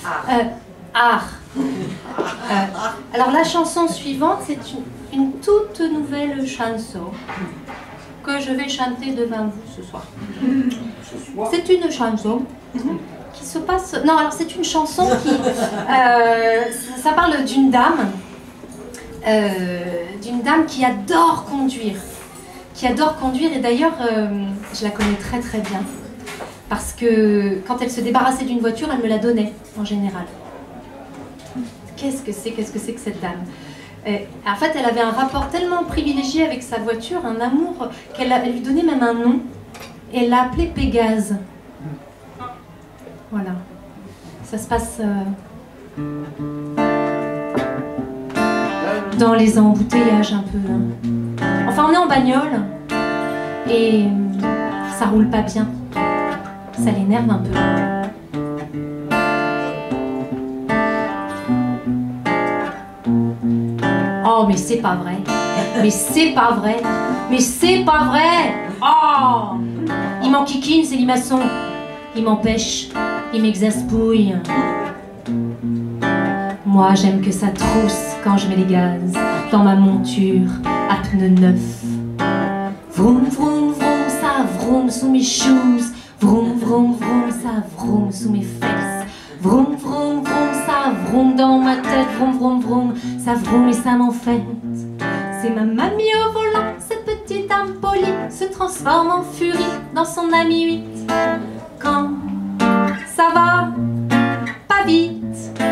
Art. Alors la chanson suivante, c'est une toute nouvelle chanson que je vais chanter devant vous ce soir. C'est une chanson qui se passe... Non, alors c'est une chanson qui... ça parle d'une dame qui adore conduire. Et d'ailleurs, je la connais très très bien. Parce que quand elle se débarrassait d'une voiture, elle me la donnait, en général. Qu'est-ce que c'est que cette dame? En fait, elle avait un rapport tellement privilégié avec sa voiture, un amour, qu'elle lui donnait même un nom. Et elle l'a appelée Pégase. Voilà. Ça se passe dans les embouteillages un peu. Enfin, on est en bagnole et ça roule pas bien. Ça l'énerve un peu. Oh, mais c'est pas vrai. Mais c'est pas vrai. Mais c'est pas vrai. Oh, il m'enquiquine, ces limaçons. Il m'empêche. Il m'exaspouille. Moi, j'aime que ça trousse quand je mets les gaz dans ma monture à pneus neufs. Vroom, vroom, vroom, ça vroom sous mes shoes. Vroom, vroom, vroom, ça vroom sous mes fesses. Vroom, vroom, vroom, ça vroom dans ma tête. Vroom, vroom, vroom, ça vroom et ça m'enfête. C'est ma mamie au volant, cette petite dame polie se transforme en furie dans son ami 8. Quand ça va pas vite.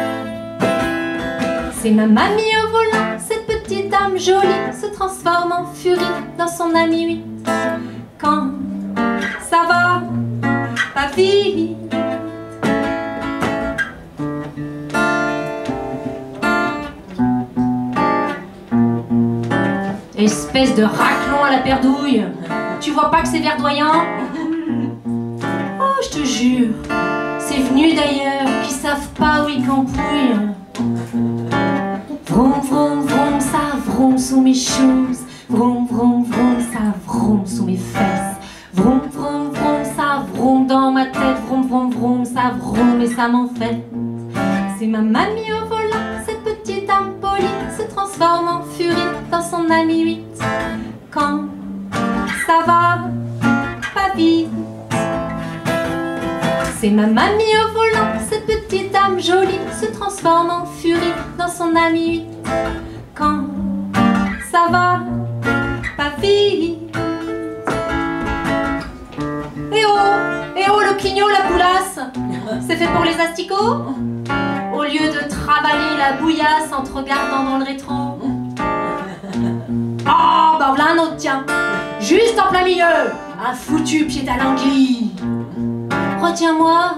C'est ma mamie au volant, cette petite dame jolie se transforme en furie dans son ami 8. Quand ça va pas vite. Espèce de raclon à la perdouille, tu vois pas que c'est verdoyant? Oh, je te jure, c'est venu d'ailleurs, qui savent pas où ils campouillent. Vroom, vroom, vroom, ça vroom sous mes shoes. Vroom, vroom, vroom, ça vroom sous mes fesses. Vroom, vroom, vroom, ça vroom dans ma tête. Vroom, vroom, vroom, ça vroom et ça m'enfête. C'est ma mamie au volant, cette petite dame polie se transforme en furie dans son ami 8. Quand ça va pas vite. C'est ma mamie au volant, cette petite dame jolie se transforme en furie dans son ami 8. Quand ça va pas vite. Eh oh, le clignot, la poulasse, c'est fait pour les asticots? Au lieu de travailler la bouillasse en te regardant dans le rétro. Oh, bah voilà un autre, tiens, juste en plein milieu, un foutu pied à l'anguille. Retiens-moi,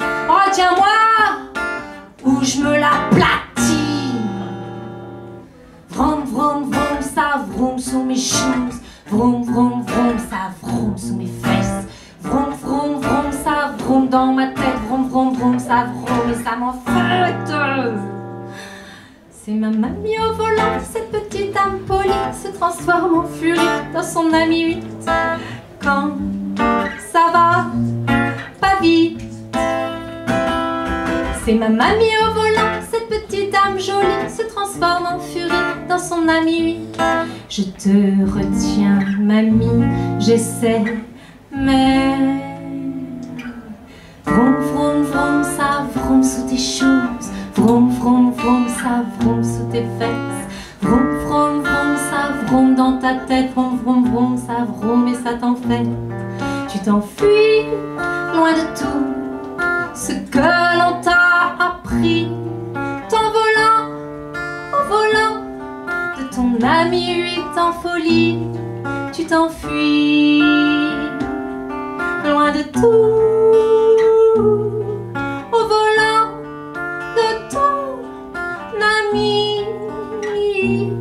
ou je me la platine. Vroom, vroom, vroom, ça vroom sous mes shoes. Vroom, vroom, vroom, ça vroom sous mes fesses. Vroom, vroom, vroom, ça vroom dans ma tête. Vroom, vroom, vroom, ça vroom et ça m'enfête. C'est ma mamie au volant, cette petite dame polie se transforme en furie dans son ami 8. Quand ça va pas vite. C'est ma mamie au volant, cette petite dame jolie se transforme en furie dans son ami 8. Je te retiens, mamie, j'essaie, mais vroom, vroom, vroom, ça vroom sous tes choses. Vroom, vroom, vroom, ça vroom sous tes fesses. Vroom, vroom, vroom, ça vroom dans ta tête. Vroom, vroom, vroom, ça vroom et ça t'enfête. Tu t'enfuis loin de tout ce que l'on t'a appris. T'envolant au volant de ton ami 8 en folie. Tu t'enfuis loin de tout au volant de ton ami.